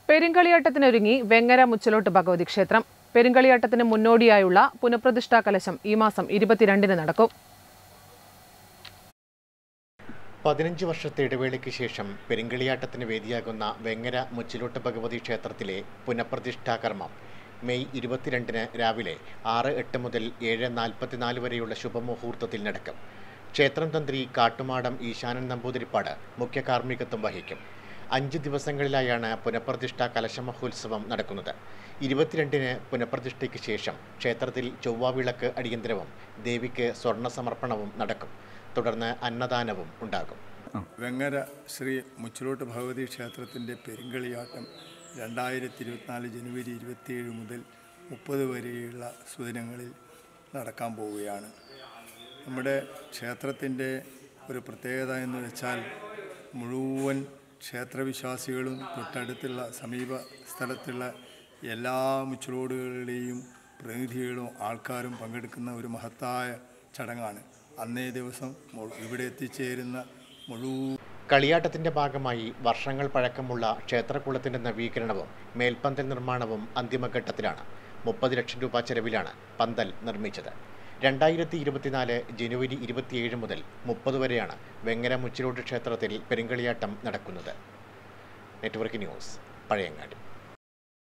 പെരിങ്കളിയാട്ടത്തിനൊരുങ്ങി വെങ്ങര മുച്ചിലോട്ട് ഭഗവതി ക്ഷേത്രം. പെരിങ്കളിയാട്ടത്തിന് മുന്നോടിയായുള്ള പുനഃപ്രതിഷ്ഠാ കലശം ഈ മാസം 22-ന് നടക്കും. 15 വർഷത്തെ ഇടവേളയ്ക്ക് ശേഷം പെരിങ്കളിയാട്ടത്തിന് വേദിയാകുന്ന വെങ്ങര മുച്ചിലോട്ട് ഭഗവതി ക്ഷേത്രത്തിലെ പുനഃപ്രതിഷ്ഠാ കർമ്മം മെയ് 22-ന് രാവിലെ 6:08 മുതൽ 7:44 വരെയുള്ള ശുഭമുഹൂർത്തത്തിൽ നടക്കും. ക്ഷേത്രം തന്ത്രി കാട്ടുമാടം ഈശാനൻ നമ്പൂതിരിപ്പാട് മുഖ്യ കാർമ്മികത്വം വഹിക്കും. 5 ദിവസങ്ങളിലായാണ് പുനഃപ്രതിഷ്ഠാ കലശമഹോത്സവം നടക്കുന്നത്. 22-ന് പുനഃപ്രതിഷ്ഠയ്ക്ക് ശേഷം ക്ഷേത്രത്തിൽ ചൊവ്വാവിളക്ക് അടിയന്തരവും ദേവിക്ക് സ്വർണ്ണ സമർപ്പണവും നടക്കും. തുടർന്ന് അന്നദാനവും ഉണ്ടാകും. വെങ്ങര ശ്രീ മുച്ചിലോട്ട് ഭഗവതി ക്ഷേത്രത്തിൻ്റെ പെരിങ്കളിയാട്ടം 2024 ജനുവരി 27 മുതൽ 30 വരെയുള്ള സുദിനങ്ങളിൽ നടക്കാൻ പോവുകയാണ്. നമ്മുടെ ക്ഷേത്രത്തിൻ്റെ ഒരു പ്രത്യേകത എന്ന് വെച്ചാൽ മുഴുവൻ ക്ഷേത്രവിശ്വാസികളും തൊട്ടടുത്തുള്ള സമീപ സ്ഥലത്തുള്ള എല്ലാ മുച്ചിലോടുകളുടെയും പ്രതിനിധികളും ആൾക്കാരും പങ്കെടുക്കുന്ന ഒരു മഹത്തായ ചടങ്ങാണ്. അന്നേ ദിവസം ഇവിടെ എത്തിച്ചേരുന്ന മുഴുവൻ കളിയാട്ടത്തിന്റെ ഭാഗമായി വർഷങ്ങൾ പഴക്കമുള്ള ക്ഷേത്രക്കുളത്തിന്റെ നവീകരണവും മേൽപ്പന്തൽ നിർമ്മാണവും അന്തിമഘട്ടത്തിലാണ്. 30 ലക്ഷം രൂപ ചെലവിലാണ് പന്തൽ നിർമ്മിച്ചത്. 2024 ജനുവരി 27 മുതൽ 30 വരെയാണ് വെങ്ങര മുച്ചിലോട്ട് ക്ഷേത്രത്തിൽ പെരിങ്കളിയാട്ടം നടക്കുന്നത്. Network news, Pazhayangadi.